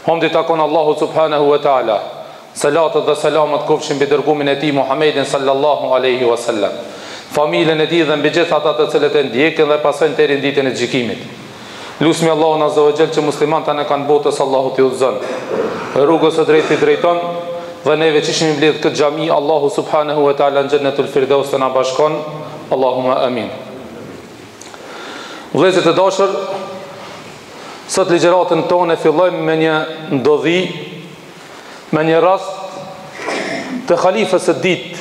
Hamdi takon Allahu subhanahu wa ta'ala. Salatët dhe selamat kofshin mbi dërgumin e tij Muhammedin sallallahu alaihi wasallam, familjen e tij dhe mbi gjithë ata të cilët e ndjekin dhe pasojnë deri në ditën e gjykimit. Lusmi Allahun azza wa jall që muslimanët në kanë botës Allahu t'i udhëzon rrugës së drejtë i drejton, dhe neve që ishim mbledh këtë xhami, Allahu subhanahu wa ta'ala në Jannatul Firdaus të na bashkon. Allahumma amin. Vëllezër të dashur, sot ligjëratën tonë fillojmë me një ndodhi, me një rast të khalifës së ditë.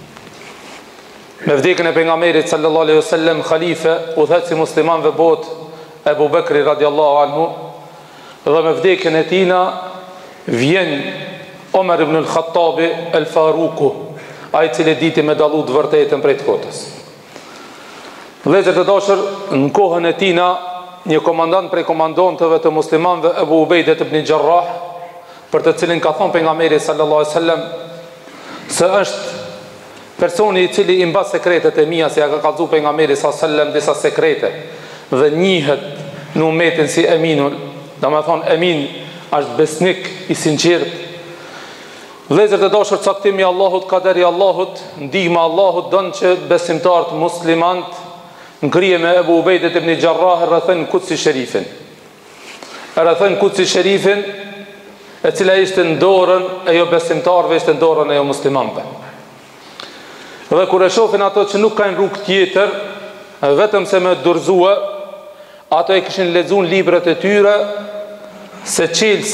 Me vdekjen e pejgamberit sallallahu alaihi wasallam, khalife udhëheqësi muslimanëve botë Ebu Bekri radiallahu anhu, dhe me vdekjen e tina vjen Omer ibn al-Khattabi el-Faruku, ai cili diti me dallu të vërtetën prej të kotës. Vëllezër të dashur, në kohën e tina një komandant prej komandantëve të muslimanëve, Ebu Ubejdet ibn Jarrah, për të cilin ka thonë pejgamberi sallallahu alaihi wasallam se është personi i cili i mban sekretet e mia, se ja ka kallëzu pejgamberi sallallahu alaihi wasallam disa sekrete dhe njihet në umetin si Eminul, domethënë Emin është besnik i sinqert. Vëllezër të dashur, caktimi i Allahut, kaderi i Allahut, ndihma e Allahut don që besimtarët muslimanë ngrihe me Ebu Ubejdet ibn Jarrah rrethën Kutsi Sherifin. Rrethën Kutsi Sherifin, e cila ishte në dorën e jo besimtarëve, ishte në dorën e jo muslimanëve. Dhe kur e shohin ato që nuk kanë rrugë tjetër, vetëm se me dorëzua, ato e kishin lexuar librat e tyre se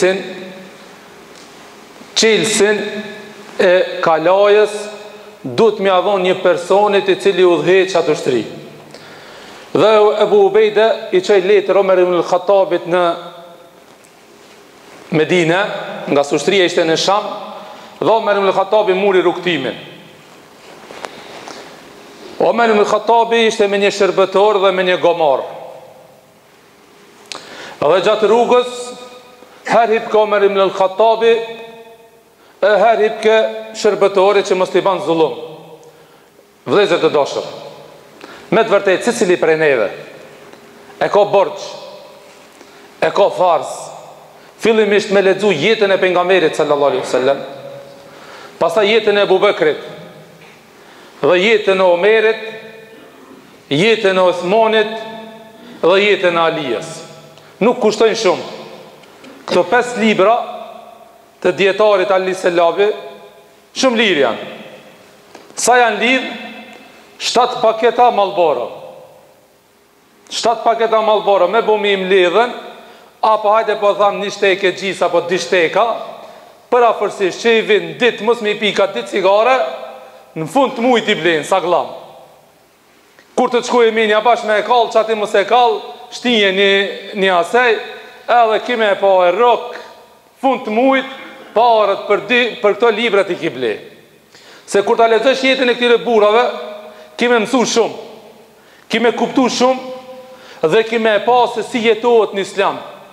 çelsin e kalajës duhet m'ia dhon një personit i cili udhëheq atë ushtri. Dhe Ebu Ubejde i çoi letër Omer ibn al-Khattabit në Medinë, nga ushtria ishte në Sham, dhe Omer ibn al-Khattabi muri rrugtimin. Omer ibn al-Khattabi ishte me një shërbëtor dhe me një gomar. Dhe gjatë rrugës, her hip ka Omer ibn al-Khattabi, e her hip ke shërbëtori që mos t'i ban zullum. Vëllezër të dashur, me të vërtetë secili prej neve e ka borxh, e ka farz, fillimisht me lexu jetën e pejgamberit sallallahu alaihi wasallam, pastaj jetën e Abu Bekrit, dhe jetën e Omerit, jetën e Uthmanit dhe jetën e Alijes. Nuk kushtojnë shumë. Këto 5 libra të dietarit Ali Selabi shumë lirë janë. Sa janë lidh? 7 paketa Marlboro. 7 paketa Marlboro me bumi im lidhen, apo hajde po tham një shteke gjis apo 2 shteka, për afërsisht që i vind ditë mos me i pika 2 cigare, në fund të mujt i blenë, sa glam. Kur të qkuj e minja bash me e kallë, që ati mos e kallë, shtinje një asej, edhe kime e pa e rok, fund të mujt, parët për këto librat i ki ble. Se kur ta lexosh jetën e këtyre burrave, kime mësu shumë, kime kuptu shumë, dhe kime e pa se si jetohet në Islam.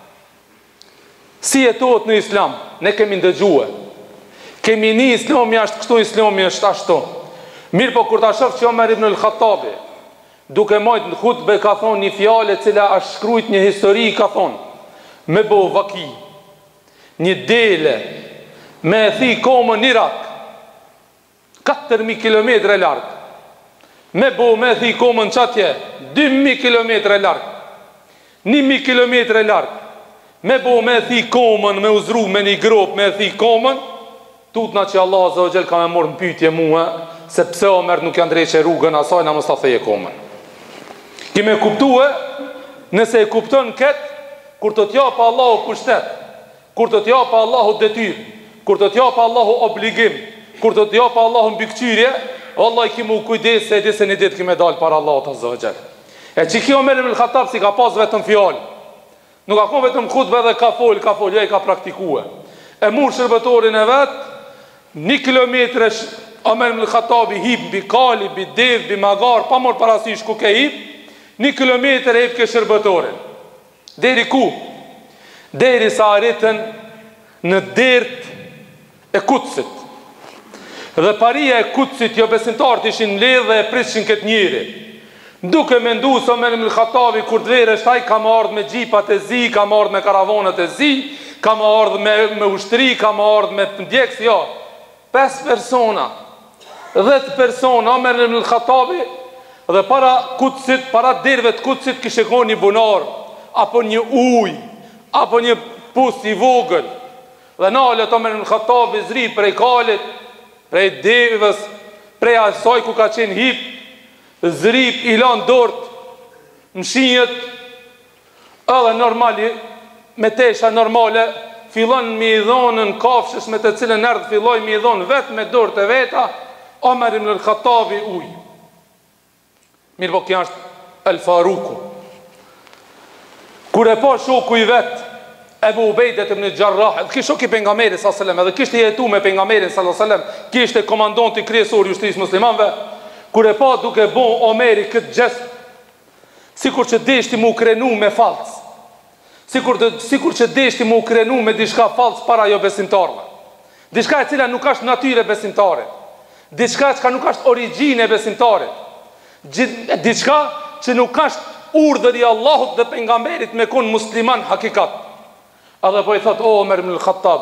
Si jetohet në Islam, ne kemi ndëgjue. Kemi një Islami ashtë kështu, Islami është ashtu. Mirë po kur ta shoh që Omer ibn al-Khattabi, duke majt në hutbe ka thonë një fjale cila është shkrujt një histori, ka thonë, me bo vaki, një dele, me e thi komën në Irak, 4.000 kilometre lartë, me bo me e thi komën qatje, 2.000 kilometre lartë, 1.000 kilometre lartë, me bo me e thi komën, me uzru me një grop, me e thi komën, tutna që Allah azza wa jall ka me morë në pyetje mua, se pse Omer nuk janë drejqe rrugën asaj, na mos ta theje komën. Kime kuptue, nëse e kupton këtë, kur të t'japa Allahu pushtet, kur të t'japa Allahu detyr, kur të t'japa Allahu obligim, kur të t'japa Allahu mbikëqyrje, Allah i kimu kujdes se edhise një ditë kime dalë para Allahu azza wa jall. E që kjo Omer ibn al-Khattab si ka pas vetëm fjallë, nuk ka kon vetëm khutbe dhe ka fol, jo i ka praktikue. E mur shërbëtorin e vetë, 1 kilometre Omer ibn al-Khattabi hip bi kali, bi dev, bi magar, pa mor parasysh ku ke hip, 1 kilometër hip ke shërbëtorin. Deri ku? Deri sa arritën në dert e Kutsit. Dhe paria e Kutsit, jo besimtarët ishin mbledhë dhe e prishin këtë njeri. Duke me ndu së Omer ibn al-Khattabi kur dverë është ai ka ardhur me gjipat e zi, ka ardhur me karavanat e zi, ka më ardhë me ushtri, ka më ardhë me ndjekës, jo. 5 persona, 10 persona, Omer ibn al-Khattabi, dhe para kutësit, para derve të kutësit kishte qenë një bunar, apo një ujë, apo një pus i vogël. Dhe nalet Omer ibn al-Khattabi zri prej kalit, prej devës, prej asaj ku ka qenë hip, zrip i lan dort, mshinjët, edhe normali, me tesha normale, fillon me i dhonën kafshës me të cilën erdhë, filloj me i dhonë vetë me dort e veta, Omer ibn al-Khattabi uj. Mirë po kja është El Faruku. Kur e po shoku i vetë, Ebu Ubejdet ibn Jarrah, dhe kishtë shoki pejgamberit s.a.s. edhe kishtë jetu me pejgamberin s.a.s. kishtë komandonti kryesor jushtrisë muslimanve, kur e pa duke bon Omeri këtë gjest, sikur që deshti mu krenu me falc, sikur që deshti mu krenu me dishka falc para jo besimtarve, dishka e cila nuk ashtë natyre besimtare, dishka që nuk ashtë origjine besimtare, dishka që nuk ashtë urdhër i Allahut dhe pejgamberit me kon musliman hakikat. Edhe po i thot, o Omer ibn al-Khattab,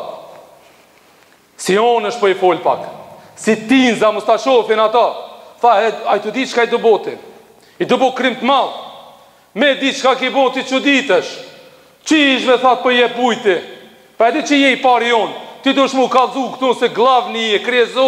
si onë është po i fol pak, si tinza mos ta shohin ata. Tha, a i të di qka i të botin, i të bo krim të malë, me di qka ki boti që ditësh, që ishme thot për je pujti, pa e di që je i pari jonë, ti du shmu kalzu këtu se glavni je,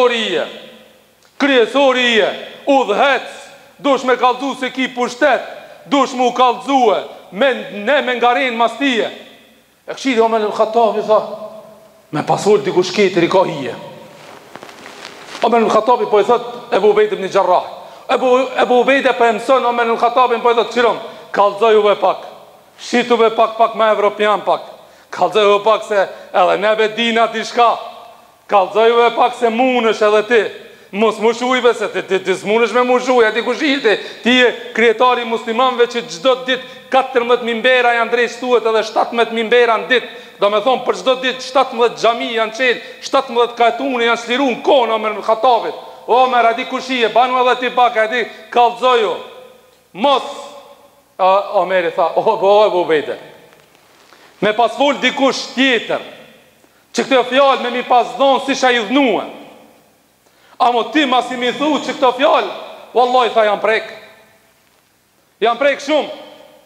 kryesori je, udhëhec, du shme kalzu se ki pushtet, du shmu kalzue, ne me ngarin mas tije. E këshiri Omer ibn al-Khattabi tha, me pasur diku shketër i ka hije. Omer ibn al-Khattabi po i thot Ebu Ubejdet ibn Jarrah. Ebu Ubejdet po e mëson Omer ibn al-Khattabi po i thot, qirom, kalzojuve pak, shituve pak me evropian pak, kalzojuve pak se edhe nebe dina t'i shka, kalzojuve pak se munësh edhe ti, mos mushujve se ti s'munësh me mushuj, ati ku shihti, ti je krijetari muslimanve që gjdo dit 14 mimbera janë drejshtuet edhe 17 mimbera në dit, do me thonë për gjdo dit 17 gjami janë qenë, 17 katuni janë shliru në kona Omer ibn al-Khattabit. Omer, adi ku shije, banu edhe ti baka, adi kalzoju, mos, Omeri tha, Ebu Ubejdet, me pas full dikush tjetër, që këtë fjallë me mi pas dhonë si sha i dhnue, amo ti mas i mi thu që këtë fjallë, wallahi tha janë prek shumë.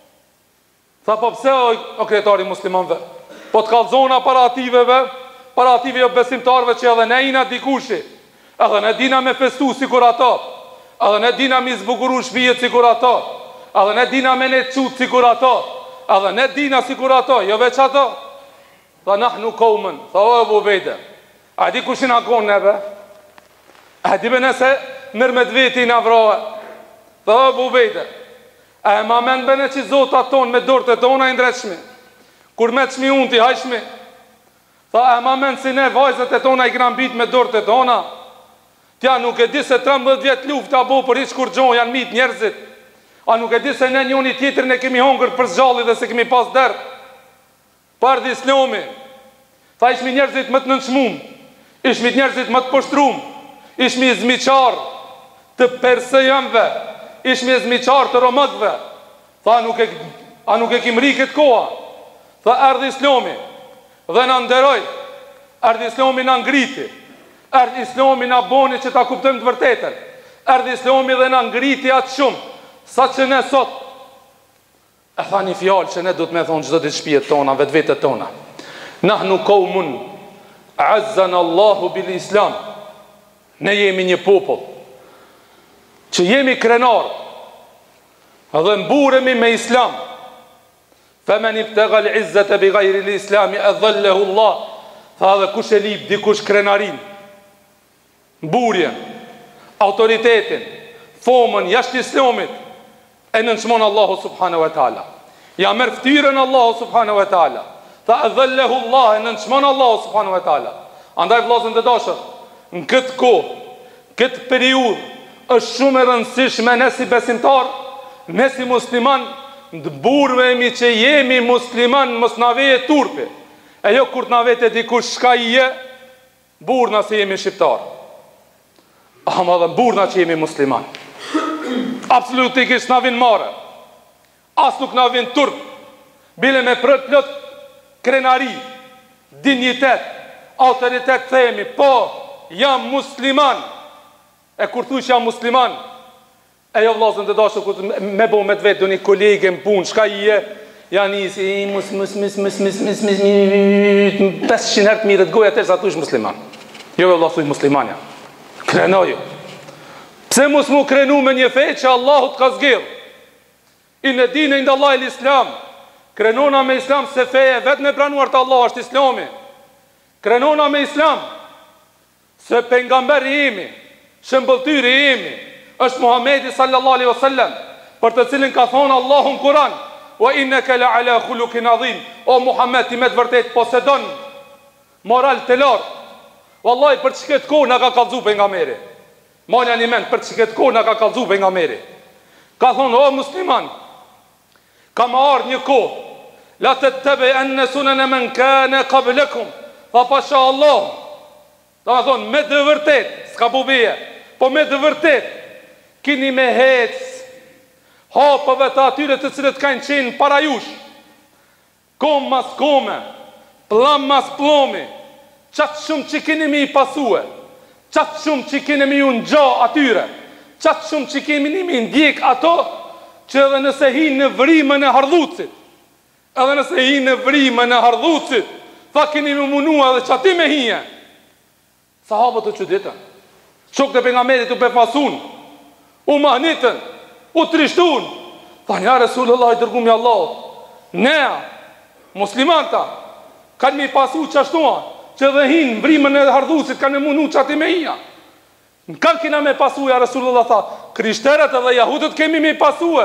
Tha po pse o kretari muslimanve, po të kalzona para ative jo besimtarve që edhe ne ina dikushi, edhe ne dina me festu si kur ata, edhe ne dina me zbukuru shpijet si kur ata, edhe ne dina me ne qut si kur ata, edhe ne dina si kur ata, jo veç ata. Tha nahnu kaumen, tha o Ebu Ubejdet, a di kushin akon nebe? A di be nëse mërë me dveti në avrohe? Tha o Ebu Ubejdet, a e ma men bene që zotat ton me dorët e tona i ndreqmi, kur me të shmi unë ti hajshmi? Tha, a e ma men si ne vajzët e tona i kram bit me dorët e tona? Tja nuk e di se 13 vjetë luft a bo për ish kur gjohë janë mit njerëzit. A nuk e di se ne njoni tjetër ne kemi hongër për zgjalli dhe se kemi pas dërë. Pardi Islami. Tha, ishmi njerëzit më të nënshmum, ishmi njerëzit më të poshtrum, ishmi zmiqar të persejënve, ishmi zmiqar të romëtve. Tha, a nuk e kim ri këtë koha? Tha, erdhi Islami dhe në nderoj, erdhi Islami në ngriti, erdhi Islami në boni që ta kuptojmë të vërtetën, erdhi Islami dhe në ngriti atë shumë, sa që ne sot, e tha një fjallë që ne du të me thonë gjithë ditë shpijet tona, vetë vetët tona. Nahnu kaumun, azzan Allahu bil Islam, ne jemi një popull, që jemi krenar, dhe mburemi me Islam, femen i ptegal izzet e bi gajri li Islami, e dhëllehu Allah, tha dhe kush e lip, dikush krenarin, mburjen, autoritetin, fomën, jashtë Islamit, e nënshmon Allahu subhanahu wa ta'ala. Ja merë ftyrën Allahu subhanahu wa ta'ala. Tha e dhëllehu Allah, e nënshmon Allahu subhanahu wa ta'ala. Andaj vllazën të dashur, në këtë kohë, këtë periudhë, është shumë e rëndësishme ne si besimtar, ne si musliman, në burvemi që jemi musliman, mos na veje turpi. E jo kur të na vete dikush shka i je, burna se jemi shqiptar. Ama dhe burna që jemi musliman. Absolutikisht na vin mare. As nuk na vin turp. Bile me plot krenari. dignitet, autoritet themi, po, jam musliman. E kur thuj që jam musliman, e jo vllazën të dashur, me bo me të vetë, do një kolege më punë, shka i e, janë isi, 500 herë të mirët goja tërë sa tu ish musliman. Jo e vllazë thuj muslimanja. Krenoju. Pse mos mu krenu me një fej që Allahu të ka zgjidh? Inna dine inda Allah il Islam. Krenona me Islam se feje vetë me pranuar të Allah është Islami. Krenona me Islam se pejgamberi jemi, shëmbëltyri jemi, është Muhamedi sallallahu alaihi wasallam, për të cilin ka thonë Allahu në Kur'an, wa innaka la ala khuluqin adhim. O Muhammed, ti me të vërtet posedon moral të lartë. Wallahi për çka kohë na ka kallëzu pejgamberi. Manja një mend, për çka kohë na ka kallëzu pejgamberi. Ka thonë, o musliman, ka më ardhur një kohë, la tattabi'anna sunana man kana qablakum. Fa pasha Allah. Do të thonë, me të vërtet, s'ka bubije, po me të vërtet, kini me hec hapëve të atyre të cilët kanë qenë para jush, kom mas kome, plam mas plomi, qatë shumë që kini me i pasue, qatë shumë që kini me ju në gja atyre, qatë shumë që kini me i ndjek ato, që edhe nëse hi në vrimën e hardhucit, edhe nëse hi në vrimën e hardhucit, tha kini me munua dhe që ati me hije. Sahabët të qëditën, shok të pejgamberit u befasun, u mahnitën, u trishtun, tha nja Resulullah i dërgumi Allah, nea, muslimanta, kanë mi pasu qashtua, që dhe hinë në vrimën e hardhusit, kanë me munu që ati me hija. Në kanë kina me pasu, ja Resulullah tha, krishteret edhe jahudët kemi me pasue.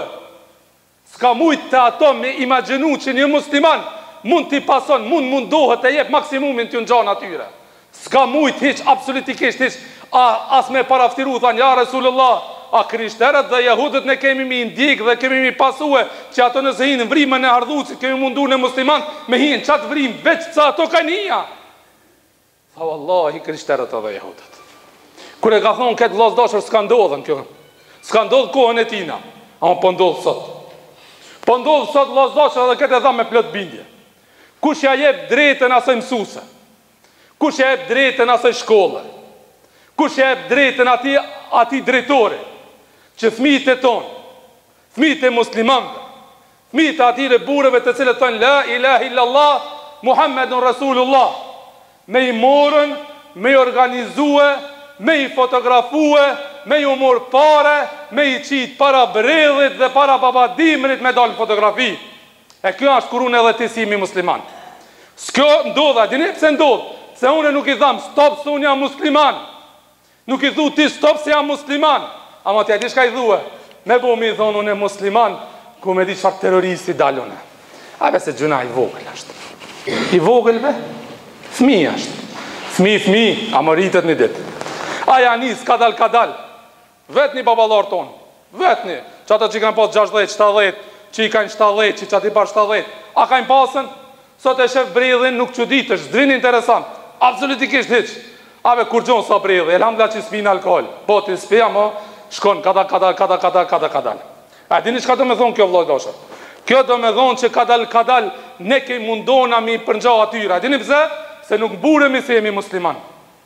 Ska mujt të ato me imaginu që një musliman mund t'i pason, mundohet e jep maksimumin t'ju në gjanë atyre. Ska mujt hiq, absolutikisht hiq, as me paraftiru, tha nja Resulullah, a krishteret dhe jahudët ne kemi mi ndjek dhe kemi mi pasue, që ato nëse hinë në vrimën e hardhusit, kemi mundu në musliman, me hinë qatë vrim, veç sa ato ka njëja. Tha wallahi krishteret dhe jahudët. Kure ka thonë këtë vllaz dashur, s'ka ndodhën kjo, s'ka ndodhë kohën e tina, ama po ndodhë sot. Po ndodhë sot vllaz dashur edhe këtë e dha me plot bindje. Kush ja jep drejtën asaj mësuse? Kush ja jep drejtën asaj shkolle? Kush ja jep drejtën ati drejtore? Që fëmijët e tonë, fëmijët e muslimanëve, fëmijët e atyre burrëve të cilët thonë la ilaha illallah Muhammedun Rasulullah, me i morën, me i organizue, me i fotografue, me i umor pare, me i qitë para bredhit dhe para babadimrit me dalë fotografi. E kjo është kur unë edhe ti si mi musliman. S'kjo ndodha, dini pse ndodh? Se unë nuk i tham stop se unë jam musliman. Nuk i thu ti stop se jam musliman. Ama t'ja di shka i dhue, me bo mi thonë unë e musliman, ku me di qëfar terroristi dalune. Abe se gjuna i vogël është. I vogël be, fmi është. Fmi, a më rritët një ditë. Aja nis, kadal, vetë një babalar tonë, vetë një, që ato që i kanë pas 60, 70, që i kanë 70, që ati par 70, a kanë pasën, sot e shef bredhin nuk që ditë, është zdrin interesant, absolutikisht hiq. Abe kur gjonë sa bredhi, elhamdullah që s'pin alkohol, po t'i s'pia më, shkon, kadal. A dini çka do me thonë kjo vllai dashur? Kjo do me thonë që kadal, ne ke mundona mi përngja atyra. A dini pse? Se nuk buremi se jemi musliman.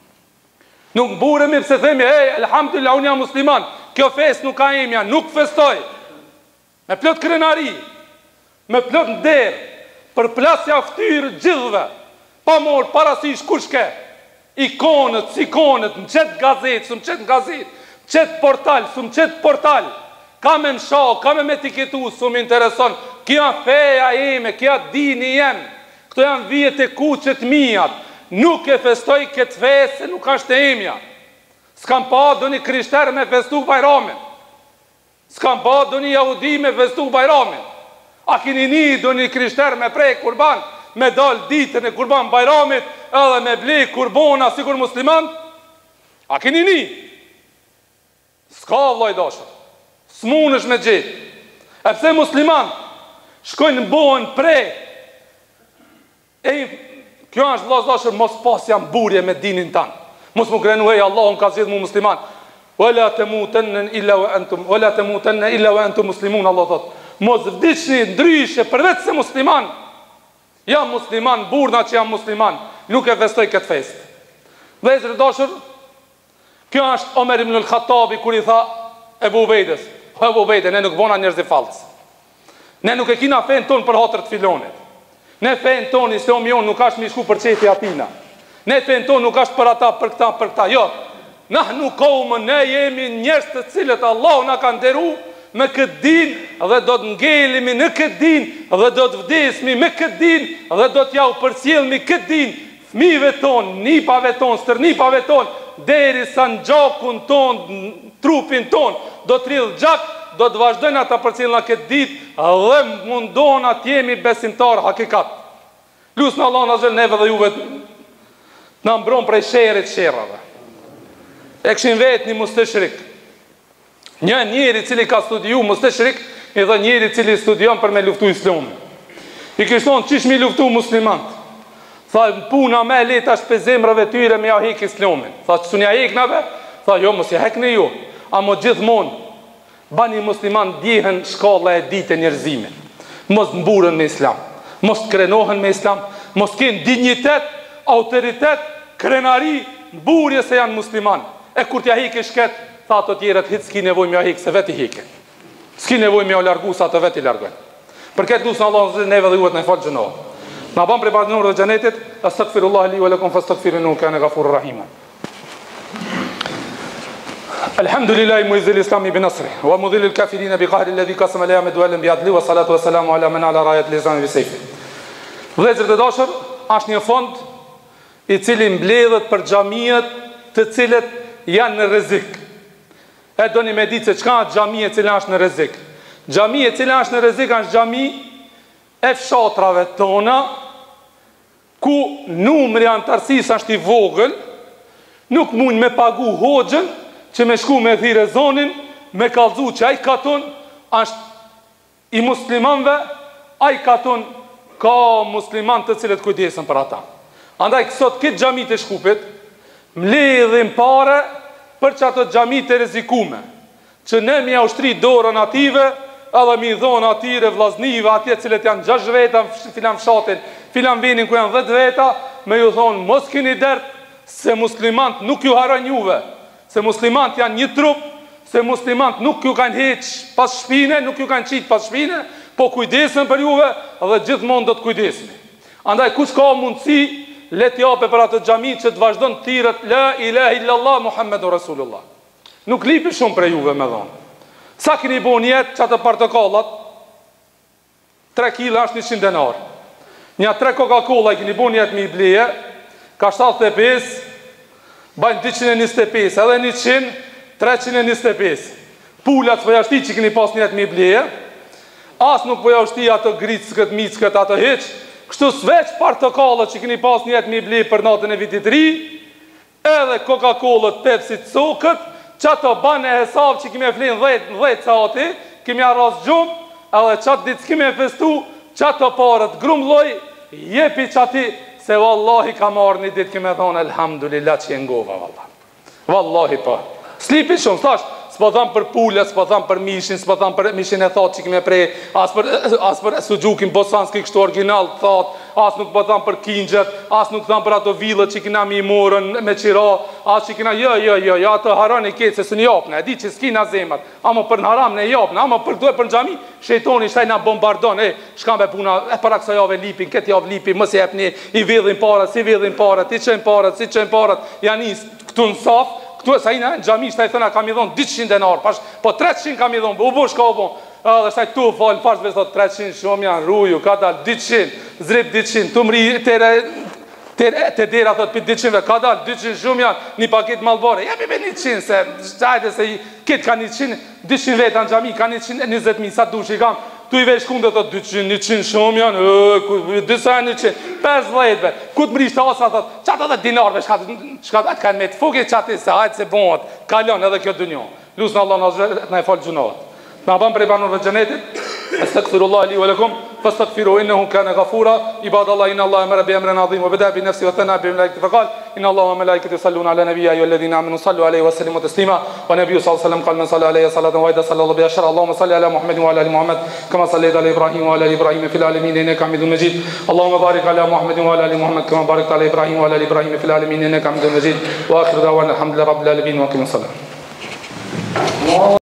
Nuk buremi pse themi, elhamdulillah, unë jam musliman. Kjo fest nuk ka emja, nuk festoj. Me plot krenari, me plot nder, për plasja ftyrë gjithve, pa morë parasysh kur shke. Ikonët, në qëtë gazetë, në qëtë portal, në qëtë portal, ka me msha, ka me etiketu, së më intereson, kja feja ime, kja dini jem, këto janë vijet e kuqet mijat, nuk e festoj këtë fejë se nuk ashtë e emja. S'kam pa do një krishter me festu bajramin, s'kam pa do një jahudi me festu bajramin, a kini një do një krishter me prej kurban, me dal ditën e kurban bajramit, edhe me blej kurbona si kur musliman, a kini një? S'ka vllai dashur, s'munësh me gjithë. E pse musliman shkojnë në bohen prej, kjo është vllai dashur, mos pas janë burje me dinin tanë. Mos mu krenu Allahun ka zgjedhur mu musliman. Wala tamutunna illa wa antum muslimun, Allah thot. Mos vdiqni ndryshe përveç se musliman. Jam musliman, burna që jam musliman. nuk e festoj këtë fest. Vëllezër të dashur, kjo është Omer ibn al-Khattabi kur i tha Ebu Ubejdes, Ebu Ubejde, ne nuk bona njerëz i falës. Ne nuk e kina fen ton për hatër të filonit. Ne fen ton Islami jon nuk është me shku për çefi atina. Ne fen ton nuk është për ata, për këta, jo. Nahnu qaumun, ne jemi njerëz të cilët Allahu na ka nderuar me këtë din dhe do të ngelimi në këtë din dhe do të vdesmi me këtë din dhe do të jau përcjellmi këtë din fëmijëve ton, nipave ton, stërnipave ton, derisa në gjakun ton, në trupin ton, do të rridh gjak, do të vazhdojnë ata përcjellin në këtë ditë dhe mundon atë jemi besimtar hakikat. Lusë në Allah në zhëllë neve dhe juve në mbron prej sherrit sherrave. E këshin vetë një musteshrik. Një njeri cili ka studiu musteshrik, i dhe njeri cili studion për me luftu islamin. I kështon qish mi luftu muslimant. Tha, puna me leta shpe zemrave tyre me ja hek islamin. Tha, që sunja hek nave? Tha, jo, mos ja hek në ju. A mo gjithmon, bani musliman djehen shkalla e ditë e njerëzimin. Mos mburën me islam. Mos të krenohen me islam. Mos kënë dignitet, autoritet, krenari, mburje se janë musliman. E kur t'ja hek i shket, tha ato tjerët, hitë s'ki nevoj me ja hek, se vet i heke. S'ki nevoj me ja largu, sa të vet i larguen. Për këtë lusë në Allah, neve dhe juvet në i falë gjënohë. Në banë për partnerë dhe gjenetit, astaghfirullah li wa lakum fastaghfirinu kana ghafurur rahima. Alhamdulillahi muizzil islami bi nasri wa mudhil kafirin bi qahri alladhi qasama la yamdu alam bi adli wa salatu wa salamu ala man ala rayat lizam bi sayfi. Vëllezër të dashur, është një fond i cili mbledhet për xhamiat të cilët janë në rrezik. E doni me ditë se çka është xhamia e cila është në rrezik. Xhamia e cila është në rrezik është xhami e fshatrave tona, ku numri antarësisë është i vogël, nuk mund me pagu hoxhën, që me shku me thire zonin, me kallzu që aj katon është i muslimanve, aj katon ka musliman të cilët kujdesën për ata. Andaj kësot këtë xhamit e Shkupit, mledhin pare për që ato xhamit e rezikume, që ne mi aushtri dorën ative, edhe mi dhonë atyre vllaznive, atje cilët janë 6 veta, filan fshatin, filan venin ku janë 10 veta, me ju thonë, mos kini dert, se muslimant nuk ju haron juve, se muslimant janë një trup, se muslimant nuk ju kanë heq pas shpine, nuk ju kanë qit pas shpine, po kujdesën për juve, dhe gjithmonë do të kujdesni. Andaj, kush ka mundësi, let jape për atë xhami që të vazhdon të thirret la ilaha illallah Muhammedur Rasulullah. Nuk lipi shumë për juve me dhonë. Sa kini bo njetë që atë portokallat, 3 kila është 100 denar. Nja 3 Coca-Cola i kini bo njetë mi bleje, ka 75, bajnë 225, edhe 100, 325. Pullat për jashti që kini pas njetë mi bleje, as nuk për jashti ato gricët, mickët, ato heq, kështu sveç portokallat që kini pas njetë mi bleje për natën e vitit ri, edhe Coca-Cola, Pepsi, cokët, që ato banë e hesab që kime flinë 10 sati, kime arras gjumë, edhe qatë ditë s'kime festu, që ato parët grumloj, jepi që ati, se vallahi ka marrë një ditë kime thonë, elhamdulillah që jenë ngova, vallahi pa. Slipi shumë, thash, s'po thamë për pullet, s'po thamë për mishin, s'po thamë për mishin e thatë që kime prej, as për sugjukin bosanski kështu original thatë, as nuk po thamë për kinxhet, as nuk thamë për ato villët që kina mi morën me qira, as që kina, jo, ato haran i ketë, se së një japëne, e di që s'kina zemat, ama për në haram në japëne, ama për duhe për në gjami, shejtoni shtaj na bombardon, shkam e puna, e para kësa jave lipin, këtë javë lipin, mës jepni, i vidhin parat, si vidhin parat, i qenë parat, janë këtu në saf, këtu e sa i në gjami, shtaj thëna kam i dhonë 200 denar, po 300 kam i dhonë, u bosh ka u bon, dhe shtaj tu falë, pash vë thot 300 shumë janë, ruju, ka dal 200, zrip 200, tu mri të dera thot për 200, ka dal 200 shumë janë, një paket malbore, jepi me 100, se shtajte se kitë ka 100, 200 veta në gjami, ka 120.000, sa dush i kam, tu i vesh kunde thot 200 shumë janë, disa 100, 50 ve, ku të mrisht asa thot, qatë edhe dinarve, shka atë kanë me të fuke qatë se hajtë se bonat, kalon edhe kjo dënjo, lusë në Allah në e falë gjunohet. Në abam për i banur dhe gjenetit, astaghfirullah li wa lakum, fastaghfiru innehu kana ghafura, ibadallah inna Allah e mërë bi emre në adhim, wa beda bi nefsi wa thana bi mlajkti faqal, إن الله وملائكته يصلون على نبيه أيها الذين آمنوا صلوا عليه وسلموا تسليما والنبي صلى الله عليه وسلم قال من صلى عليه صلاة واحدة صلى الله بها عشرة اللهم صل على محمد وعلى آل محمد كما صليت على إبراهيم وعلى آل إبراهيم في العالمين إنك حميد مجيد اللهم بارك على محمد وعلى آل محمد كما باركت على إبراهيم وعلى آل إبراهيم في العالمين إنك حميد مجيد وآخر دعوانا الحمد لله رب العالمين وأقم الصلاة.